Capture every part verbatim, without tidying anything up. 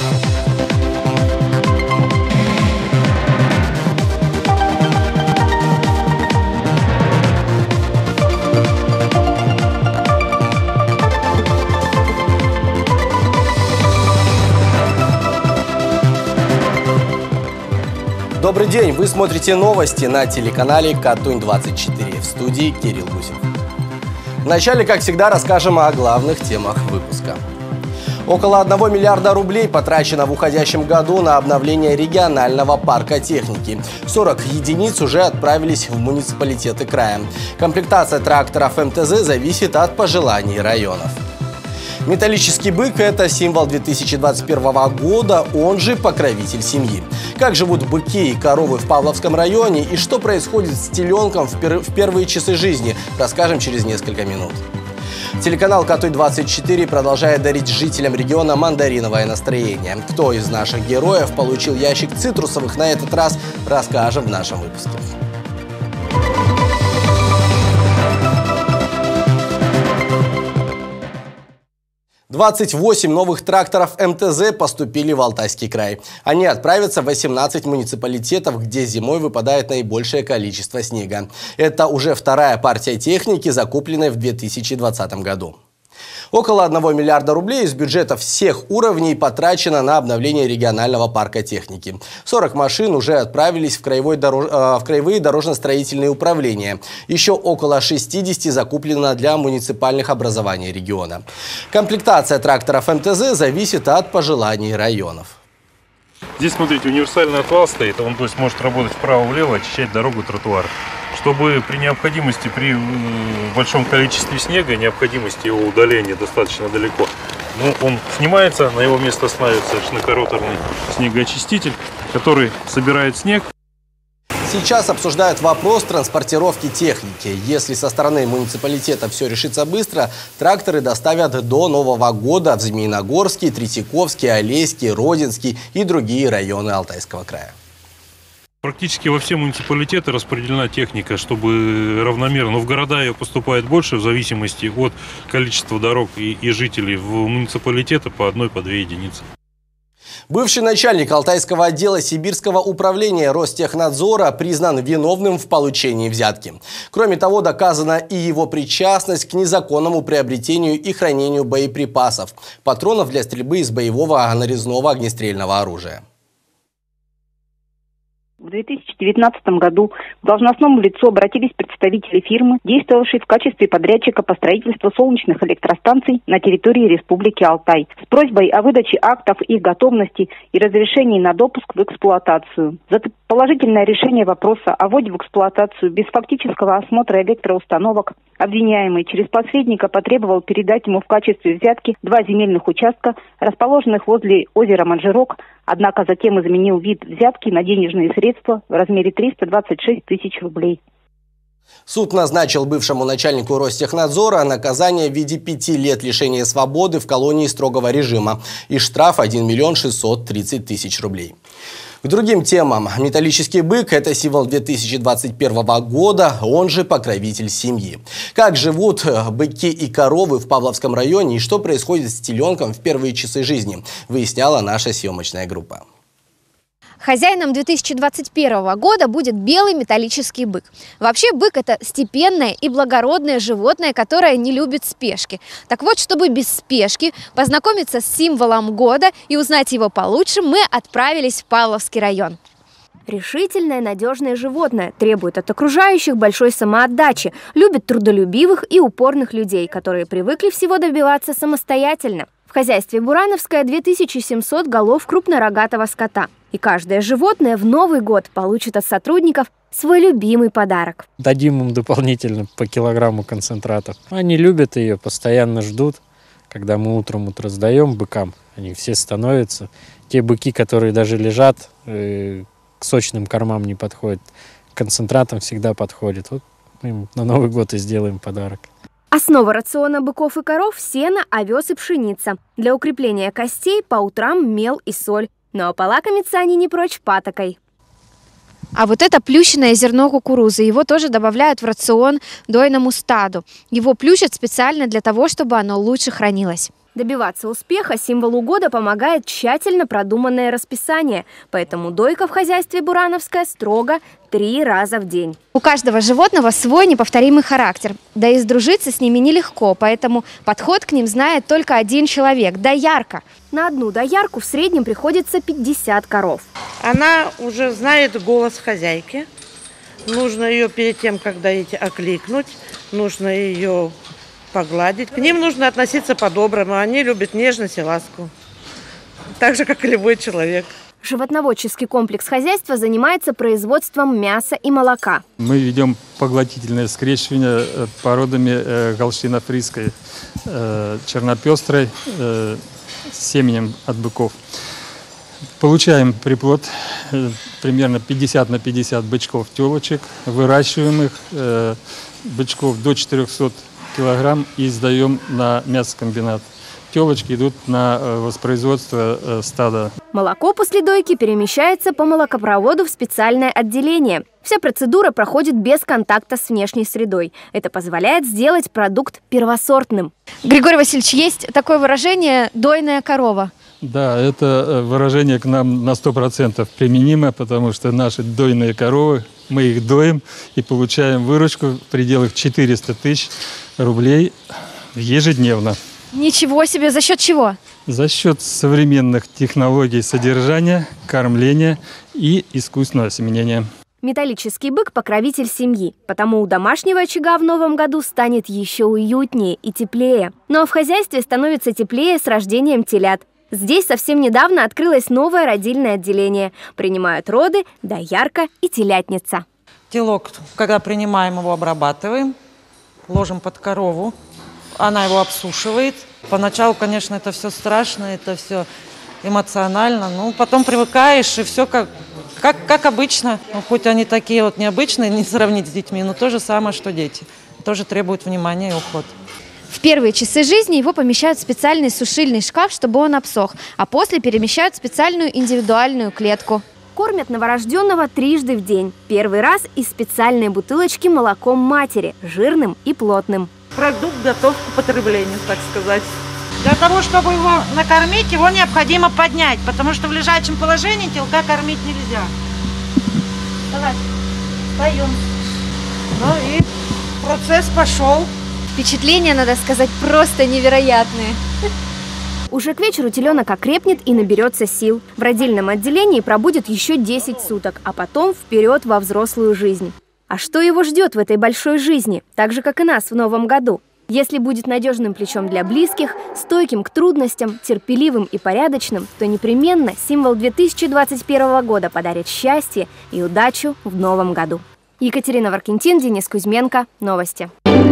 Добрый день! Вы смотрите новости на телеканале Катунь двадцать четыре. В студии Кирилл Гусев. Вначале, как всегда, расскажем о главных темах выпуска. Около одного миллиарда рублей потрачено в уходящем году на обновление регионального парка техники. сорок единиц уже отправились в муниципалитеты края. Комплектация тракторов эм тэ зэ зависит от пожеланий районов. Металлический бык – это символ две тысячи двадцать первого года, он же покровитель семьи. Как живут быки и коровы в Павловском районе и что происходит с теленком в, пер... в первые часы жизни, расскажем через несколько минут. Телеканал Катунь двадцать четыре продолжает дарить жителям региона мандариновое настроение. Кто из наших героев получил ящик цитрусовых на этот раз, расскажем в нашем выпуске. двадцать восемь новых тракторов эм тэ зэ поступили в Алтайский край. Они отправятся в восемнадцать муниципалитетов, где зимой выпадает наибольшее количество снега. Это уже вторая партия техники, закупленная в две тысячи двадцатом году. Около одного миллиарда рублей из бюджета всех уровней потрачено на обновление регионального парка техники. сорок машин уже отправились в, краевой дорож... в краевые дорожно-строительные управления. Еще около шестидесяти закуплено для муниципальных образований региона. Комплектация тракторов эм тэ зэ зависит от пожеланий районов. Здесь, смотрите, универсальный отвал стоит, он то есть может работать вправо-влево, очищать дорогу, тротуар. Чтобы при необходимости, при большом количестве снега, необходимости его удаления достаточно далеко, ну, он снимается, на его место ставится шнекороторный снегоочиститель, который собирает снег. Сейчас обсуждают вопрос транспортировки техники. Если со стороны муниципалитета все решится быстро, тракторы доставят до Нового года в Змеиногорский, Третьяковский, Алейский, Родинский и другие районы Алтайского края. Практически во все муниципалитеты распределена техника, чтобы равномерно. Но в города ее поступает больше в зависимости от количества дорог и, и жителей. В муниципалитеты по одной, по две единицы. Бывший начальник Алтайского отдела Сибирского управления Ростехнадзора признан виновным в получении взятки. Кроме того, доказана и его причастность к незаконному приобретению и хранению боеприпасов, патронов для стрельбы из боевого нарезного огнестрельного оружия. В две тысячи девятнадцатом году к должностному лицу обратились представители фирмы, действовавшей в качестве подрядчика по строительству солнечных электростанций на территории Республики Алтай, с просьбой о выдаче актов их готовности и разрешении на допуск в эксплуатацию. За положительное решение вопроса о вводе в эксплуатацию без фактического осмотра электроустановок обвиняемый через посредника потребовал передать ему в качестве взятки два земельных участка, расположенных возле озера Манжирок, однако затем изменил вид взятки на денежные средства в размере триста двадцать шесть тысяч рублей. Суд назначил бывшему начальнику Ростехнадзора наказание в виде пяти лет лишения свободы в колонии строгого режима и штраф один миллион шестьсот тридцать тысяч рублей. К другим темам. Металлический бык – это символ две тысячи двадцать первого года, он же покровитель семьи. Как живут быки и коровы в Павловском районе и что происходит с теленком в первые часы жизни, выясняла наша съемочная группа. Хозяином две тысячи двадцать первого года будет белый металлический бык. Вообще бык – это степенное и благородное животное, которое не любит спешки. Так вот, чтобы без спешки познакомиться с символом года и узнать его получше, мы отправились в Павловский район. Решительное, надежное животное, требует от окружающих большой самоотдачи, любит трудолюбивых и упорных людей, которые привыкли всего добиваться самостоятельно. В хозяйстве Бурановское две тысячи семьсот голов крупнорогатого скота. И каждое животное в Новый год получит от сотрудников свой любимый подарок. Дадим им дополнительно по килограмму концентратов. Они любят ее, постоянно ждут. Когда мы утром вот раздаем быкам, они все становятся. Те быки, которые даже лежат, э, к сочным кормам не подходят, к концентратам всегда подходят. Вот мы им на Новый год и сделаем подарок. Основа рациона быков и коров – сено, овес и пшеница. Для укрепления костей по утрам мел и соль. Но полакомиться они не прочь патокой. А вот это плющенное зерно кукурузы. Его тоже добавляют в рацион дойному стаду. Его плющат специально для того, чтобы оно лучше хранилось. Добиваться успеха символу года помогает тщательно продуманное расписание, поэтому дойка в хозяйстве бурановская строго три раза в день. У каждого животного свой неповторимый характер, да и сдружиться с ними нелегко, поэтому подход к ним знает только один человек – доярка. На одну доярку в среднем приходится пятьдесят коров. Она уже знает голос хозяйки. Нужно ее перед тем, как доить, окликнуть, нужно ее погладить. К ним нужно относиться по-доброму. Они любят нежность и ласку. Так же, как и любой человек. Животноводческий комплекс хозяйства занимается производством мяса и молока. Мы ведем поглотительное скрещивание породами э, галштино-фризской, э, чернопестрой, э, с семенем от быков. Получаем приплод э, примерно пятьдесят на пятьдесят бычков, телочек, выращиваем их, э, бычков до четырёхсот килограмм и сдаем на мясокомбинат. Телочки идут на воспроизводство стада. Молоко после дойки перемещается по молокопроводу в специальное отделение. Вся процедура проходит без контакта с внешней средой. Это позволяет сделать продукт первосортным. Григорий Васильевич, есть такое выражение «дойная корова». Да, это выражение к нам на сто процентов применимо, потому что наши дойные коровы, мы их доим и получаем выручку в пределах четырёхсот тысяч рублей ежедневно. Ничего себе! За счет чего? За счет современных технологий содержания, кормления и искусственного осеменения. Металлический бык – покровитель семьи, потому у домашнего очага в новом году станет еще уютнее и теплее. Ну а в хозяйстве становится теплее с рождением телят. Здесь совсем недавно открылось новое родильное отделение. Принимают роды доярка и телятница. Телок, когда принимаем его, обрабатываем, ложим под корову. Она его обсушивает. Поначалу, конечно, это все страшно, это все эмоционально. Но потом привыкаешь, и все как, как, как обычно. Ну, хоть они такие вот необычные, не сравнить с детьми, но то же самое, что дети. Тоже требуют внимания и уход. В первые часы жизни его помещают в специальный сушильный шкаф, чтобы он обсох, а после перемещают в специальную индивидуальную клетку. Кормят новорожденного трижды в день. Первый раз из специальной бутылочки молоком матери, жирным и плотным. Продукт готов к употреблению, так сказать. Для того, чтобы его накормить, его необходимо поднять, потому что в лежачем положении телка кормить нельзя. Давай, встаем. Ну и процесс пошел. Впечатления, надо сказать, просто невероятные. Уже к вечеру теленок окрепнет и наберется сил. В родильном отделении пробудет еще десять суток, а потом вперед во взрослую жизнь. А что его ждет в этой большой жизни, так же, как и нас в новом году? Если будет надежным плечом для близких, стойким к трудностям, терпеливым и порядочным, то непременно символ две тысячи двадцать первого года подарит счастье и удачу в новом году. Екатерина Варкентин, Денис Кузьменко. Новости.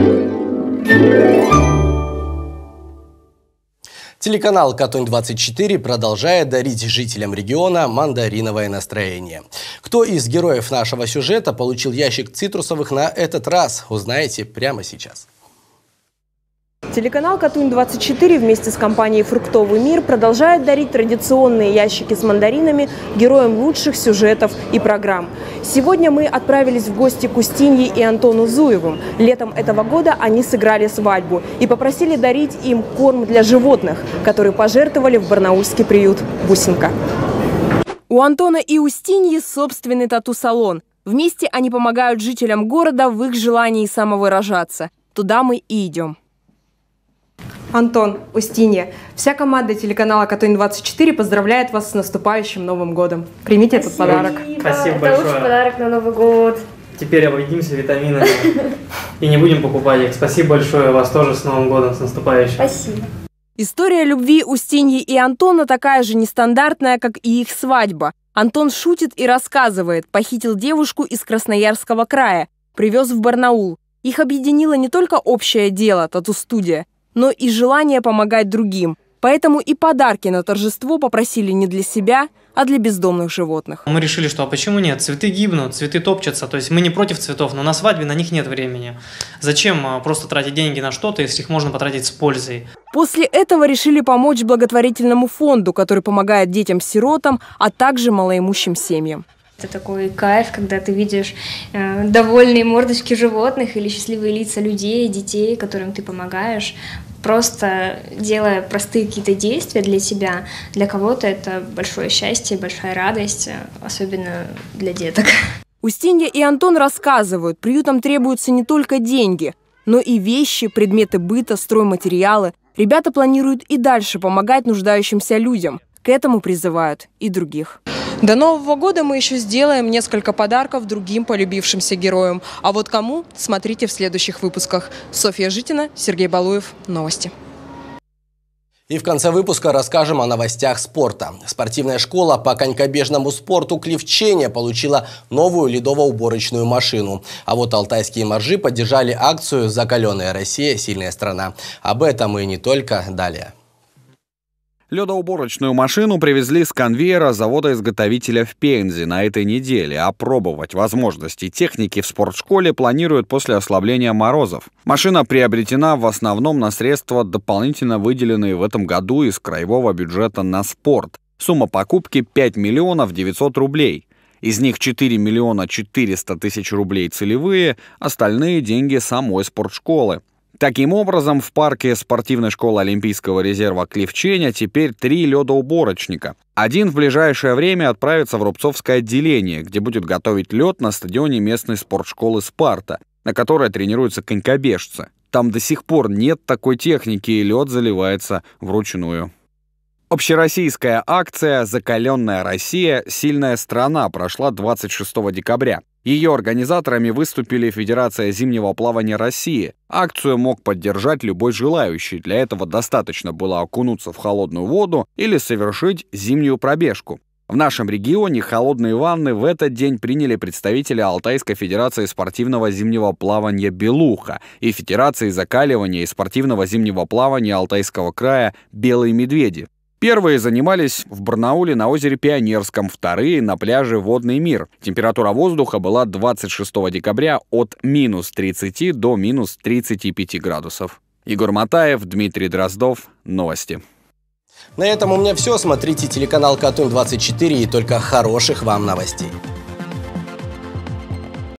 Телеканал Катунь двадцать четыре продолжает дарить жителям региона мандариновое настроение. Кто из героев нашего сюжета получил ящик цитрусовых на этот раз, узнаете прямо сейчас. Телеканал Катунь двадцать четыре вместе с компанией «Фруктовый мир» продолжает дарить традиционные ящики с мандаринами героям лучших сюжетов и программ. Сегодня мы отправились в гости к Устинье и Антону Зуевым. Летом этого года они сыграли свадьбу и попросили дарить им корм для животных, который пожертвовали в барнаульский приют «Бусинка». У Антона и Устиньи собственный тату-салон. Вместе они помогают жителям города в их желании самовыражаться. Туда мы и идем. Антон, Устинья, вся команда телеканала Катунь двадцать четыре поздравляет вас с наступающим Новым годом. Примите этот подарок. Спасибо большое. Это лучший подарок на Новый год. Теперь обойдемся витаминами и не будем покупать их. Спасибо большое, вас тоже с Новым годом, с наступающим. Спасибо. История любви Устиньи и Антона такая же нестандартная, как и их свадьба. Антон шутит и рассказывает, похитил девушку из Красноярского края, привез в Барнаул. Их объединило не только общее дело, тату-студия, но и желание помогать другим. Поэтому и подарки на торжество попросили не для себя, а для бездомных животных. Мы решили, что а почему нет? Цветы гибнут, цветы топчатся. То есть мы не против цветов, но на свадьбе на них нет времени. Зачем просто тратить деньги на что-то, если их можно потратить с пользой? После этого решили помочь благотворительному фонду, который помогает детям-сиротам, а также малоимущим семьям. Это такой кайф, когда ты видишь э, довольные мордочки животных или счастливые лица людей, детей, которым ты помогаешь. просто делая простые какие-то действия для себя, для кого-то это большое счастье, большая радость, особенно для деток. Устинья и Антон рассказывают, приютам требуются не только деньги, но и вещи, предметы быта, стройматериалы. Ребята планируют и дальше помогать нуждающимся людям. К этому призывают и других. До Нового года мы еще сделаем несколько подарков другим полюбившимся героям. А вот кому, смотрите в следующих выпусках. Софья Житина, Сергей Балуев. Новости. И в конце выпуска расскажем о новостях спорта. Спортивная школа по конькобежному спорту «Клевчене» получила новую ледово-уборочную машину. А вот алтайские моржи поддержали акцию «Закаленная Россия. Сильная страна». Об этом и не только далее. Ледоуборочную машину привезли с конвейера завода-изготовителя в Пензе на этой неделе. Опробовать возможности техники в спортшколе планируют после ослабления морозов. Машина приобретена в основном на средства, дополнительно выделенные в этом году из краевого бюджета на спорт. Сумма покупки пять миллионов девятьсот рублей. Из них четыре миллиона четыреста тысяч рублей целевые, остальные деньги самой спортшколы. Таким образом, в парке спортивной школы Олимпийского резерва «Клевчене» теперь три ледоуборочника. Один в ближайшее время отправится в Рубцовское отделение, где будет готовить лед на стадионе местной спортшколы «Спарта», на которой тренируются конькобежцы. Там до сих пор нет такой техники, и лед заливается вручную. Общероссийская акция «Закаленная Россия. Сильная страна» прошла двадцать шестого декабря. Ее организаторами выступили Федерация зимнего плавания России. Акцию мог поддержать любой желающий. Для этого достаточно было окунуться в холодную воду или совершить зимнюю пробежку. В нашем регионе холодные ванны в этот день приняли представители Алтайской Федерации спортивного зимнего плавания «Белуха» и Федерации закаливания и спортивного зимнего плавания Алтайского края «Белые медведи». Первые занимались в Барнауле на озере Пионерском, вторые — на пляже «Водный мир». Температура воздуха была двадцать шестого декабря от минус тридцати до минус тридцати пяти градусов. Егор Матаев, Дмитрий Дроздов. Новости. На этом у меня все. Смотрите телеканал Катунь двадцать четыре и только хороших вам новостей.